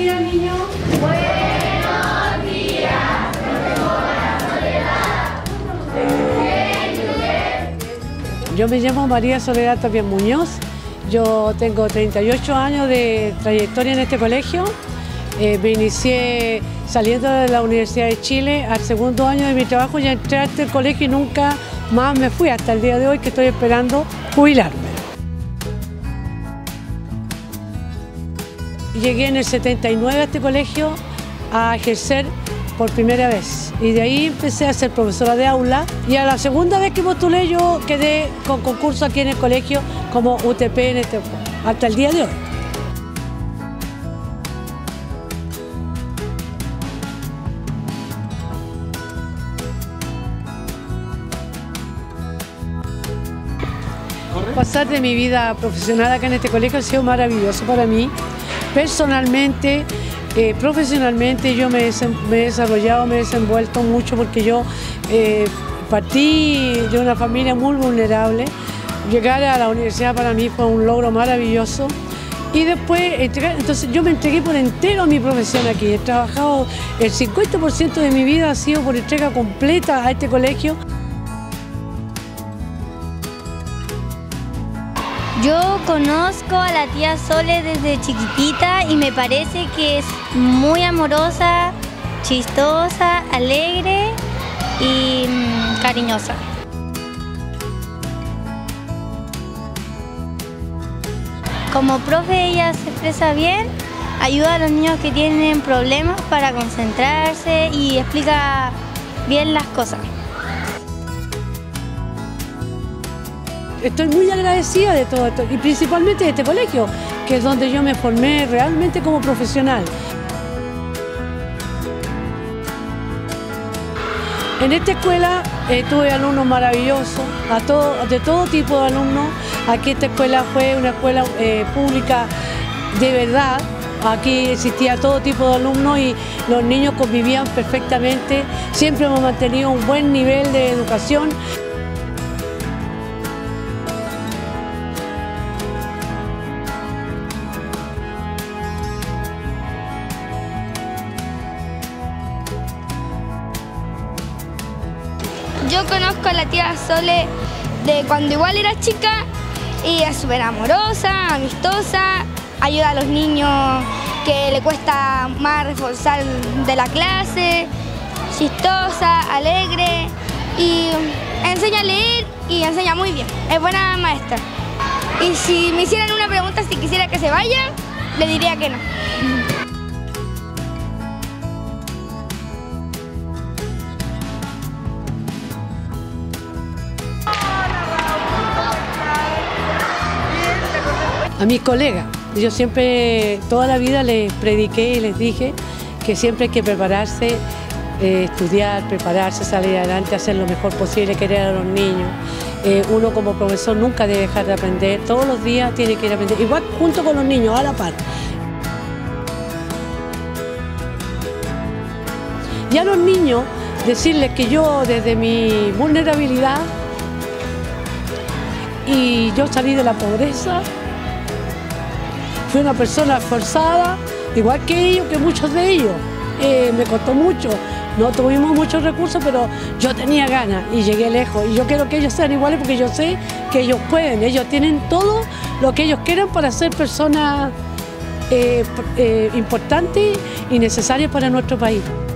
días, niños. Buenos días, profesora Soledad. Yo me llamo María Soledad Tapia Muñoz. Yo tengo 38 años de trayectoria en este colegio. Me inicié saliendo de la Universidad de Chile. Al segundo año de mi trabajo ya entré a este colegio y nunca más me fui hasta el día de hoy, que estoy esperando jubilarme. Llegué en el 79 a este colegio a ejercer por primera vez y de ahí empecé a ser profesora de aula, y a la segunda vez que postulé yo quedé con concurso aquí en el colegio como UTP hasta el día de hoy. Pasar de mi vida profesional acá en este colegio ha sido maravilloso para mí. Personalmente, profesionalmente yo me he desarrollado, me he desenvuelto mucho, porque yo partí de una familia muy vulnerable. Llegar a la universidad para mí fue un logro maravilloso. Y después, entonces yo me entregué por entero a mi profesión aquí. He trabajado, el 50% de mi vida ha sido por entrega completa a este colegio. Yo conozco a la tía Sole desde chiquitita y me parece que es muy amorosa, chistosa, alegre y cariñosa. Como profe ella se expresa bien, ayuda a los niños que tienen problemas para concentrarse y explica bien las cosas. Estoy muy agradecida de todo esto y principalmente de este colegio, que es donde yo me formé realmente como profesional. En esta escuela tuve alumnos maravillosos, de todo tipo de alumnos. Aquí esta escuela fue una escuela pública de verdad. Aquí existía todo tipo de alumnos y los niños convivían perfectamente. Siempre hemos mantenido un buen nivel de educación. Yo conozco a la tía Sole de cuando igual era chica y es súper amorosa, amistosa, ayuda a los niños que le cuesta más reforzar de la clase, chistosa, alegre y enseña a leer y enseña muy bien, es buena maestra. Y si me hicieran una pregunta si quisiera que se vaya, le diría que no. A mis colegas, yo siempre, toda la vida les prediqué y les dije que siempre hay que prepararse, estudiar, prepararse, salir adelante, hacer lo mejor posible, querer a los niños. Uno como profesor nunca debe dejar de aprender, todos los días tiene que ir a aprender, igual junto con los niños, a la par. Y a los niños decirles que yo desde mi vulnerabilidad y yo salí de la pobreza, fui una persona esforzada, igual que ellos, que muchos de ellos. Me costó mucho, no tuvimos muchos recursos, pero yo tenía ganas y llegué lejos. Y yo quiero que ellos sean iguales porque yo sé que ellos pueden, ellos tienen todo lo que ellos quieran para ser personas importantes y necesarias para nuestro país.